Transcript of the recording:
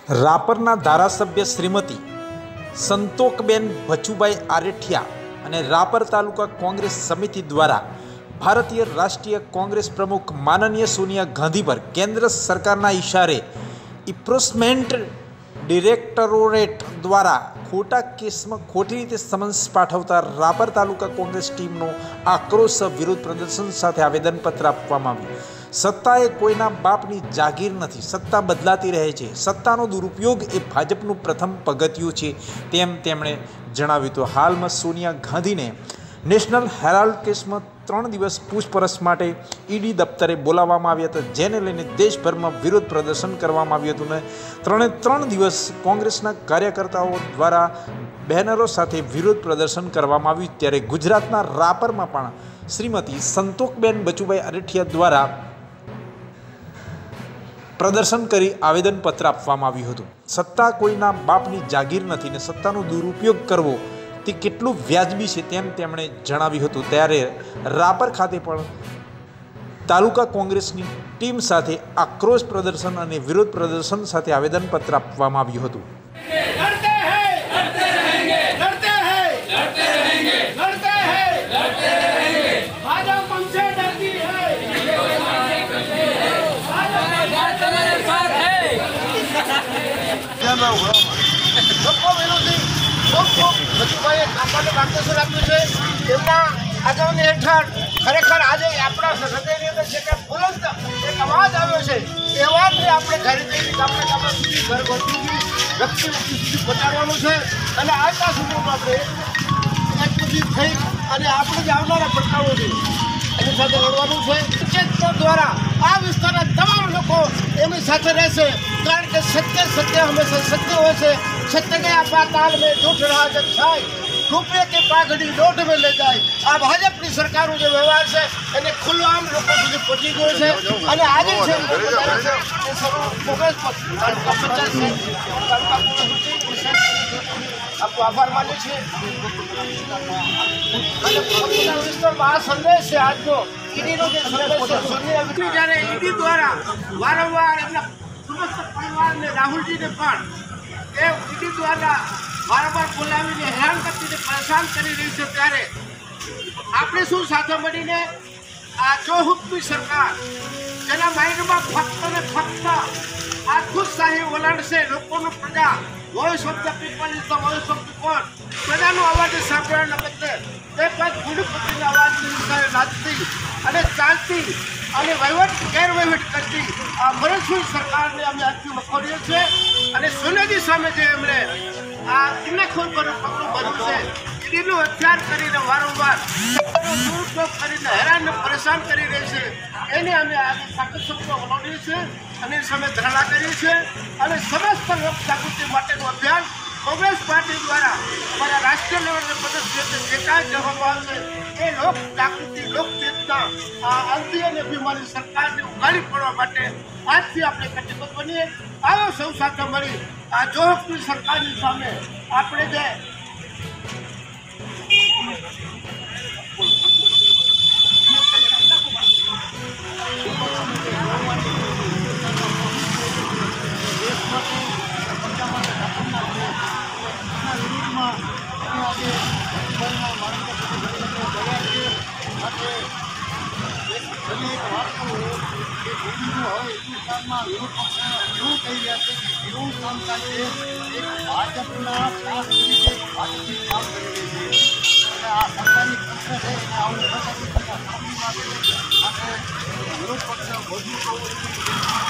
રાપરના ધારાસભ્ય શ્રીમતી સંતોકબેન ભચુભાઈ આરેઠિયા અને રાપર તાલુકા કોંગ્રેસ સમિતિ દ્વારા ભારતીય રાષ્ટ્રીય કોંગ્રેસ પ્રમુખ માનનીય સોનિયા ગાંધી પર કેન્દ્ર સરકારના ઇશારે એન્ફોર્સમેન્ટ ડિરેક્ટોરેટ દ્વારા ખોટા કેસમાં ખોટી રીતે સમન્સ પાઠવતા રાપર તાલુકા કોંગ્રેસ ટીમનો આક્રોશ વિરોધ પ્રદર્શન સાથે આવેદનપત્ર આપવામાં આવ્યું। સત્તા એ કોઈના બાપની જાગીર નથી, સત્તા બદલાતી રહે છે, સત્તાનો દુરુપયોગ એ ભાજપનું પ્રથમ પગથિયું છે તેમ તેમણે જણાવ્યું। તો હાલમાં સોનિયા ગાંધીને નેશનલ હેરાલ્ડ કેસમાં 3 દિવસ પૂછપરછ માટે ઈડી દફતરે બોલાવવામાં આવ્યા હતા, જેને લઈને દેશભરમાં વિરોધ પ્રદર્શન કરવામાં આવ્યું હતું અને 3 દિવસ કોંગ્રેસના કાર્યકર્તાઓ દ્વારા બેનરો સાથે વિરોધ પ્રદર્શન કરવામાં આવ્યું। ત્યારે ગુજરાતના રાપરમાં પણ શ્રીમતી સંતોકબેન ભચુભાઈ આરેઠિયા દ્વારા પ્રદર્શન કરી આવેદનપત્ર આપવામાં આવ્યું હતું। સત્તા કોઈના બાપની જાગીર નથી ને સત્તાનો દુરુપયોગ કરવો તે કેટલું વ્યાજબી છે તેમ તેમણે જણાવ્યું હતું। ત્યારે રાપર ખાતે પણ તાલુકા કોંગ્રેસની ટીમ સાથે આક્રોશ પ્રદર્શન અને વિરોધ પ્રદર્શન સાથે આવેદનપત્ર આપવામાં આવ્યું હતું। લોકો વિરોધી ભચુભાઈએ કામવાનું માર્ગદર્શન આપ્યું છે। એમના આગેવાની હેઠળ ખરેખર આજે આપણા હૃદયની અંદર જે કંઈ બુલંદ એક અવાજ આવ્યો છે એ અવાજને આપણે ઘરે જઈને ગામડા સુધી ઘર સુધી વ્યક્તિ સુધી પહોંચાડવાનું છે અને આજના સુધીમાં આપણે એકજૂથ થઈ અને આપણે જે આવનારા પડકારો છે એની સાથે લડવાનું છે। પંચાયત દ્વારા આ વિસ્તારના તમામ લોકો એની સાથે રહેશે, કારણ કે સત્ય હંમેશા સત્ય હોય છે। सत्य गया पाताल में झूठ रहा जग छाय, रुपये की पाघड़ी नोट में ले जाए। આ ભાજપની સરકારનો જે વ્યવહાર છે એને ખુલ્લો આમ લોકો સુધી પહોંચી ગયો છે અને આજે છે આપનો આભાર માનીએ છીએ અને વિસ્તારમાં આ સંદેશ છે આજનો ઈડીનો જે સંદેશ છે સોનિયા જ્યારે ઈડી દ્વારા વારંવાર એમના સમસ્ત પરિવારને રાહુલજીને પણ એ ઈડી દ્વારા વારંવાર બોલાવીને હેરાન કરતીને પરેશાન કરી રહી છે। ત્યારે આપણે શું સાથે મળીને આ જોહુકની સરકાર જેના માઇન્ડમાં ફક્ત ને ફક્ત આ ખુદશાહી વલણ છે, લોકોનું પ્રજા voice of the people is the voice of the court, પ્રજાનો અવાજ સાંભળવાના બદલે તે પણ ગુડપતિના અવાજની રાજતી અને ચાલતી અને ગેરવહીવટ કરતી આ મરસુલ સરકારને અમે આજથી વખોડીએ છીએ અને સોનિયાજી સામે જે એમણે આ કિન્નાખોર પગલું ભર્યું છે, ઈડીનું હથિયાર કરીને વારંવાર દુરુપયોગ કરીને હેરાનને પરેશાન કરી રહી છે, એને અમે આજે સાકર શબ્દો વલોડીએ છીએ અને એની સામે ધરણા કરીએ છીએ અને સમસ્ત લોક જાગૃતિ માટેનું અભિયાન કોંગ્રેસ પાર્ટી દ્વારા અમારા રાષ્ટ્રીય લેવલે પ્રદેશ જે કાંઈ કહેવામાં આવે એ લોક જાગૃતિ લોક ચેતના આ અંતિ અને અભિમાની સરકારને ઉઘાડી પડવા માટે આજથી આપણે કટિબદ્ધ બનીએ। આવો સૌ સાથે મળી આ જોહકની સરકારની સામે આપણે જે વિરોધ પક્ષ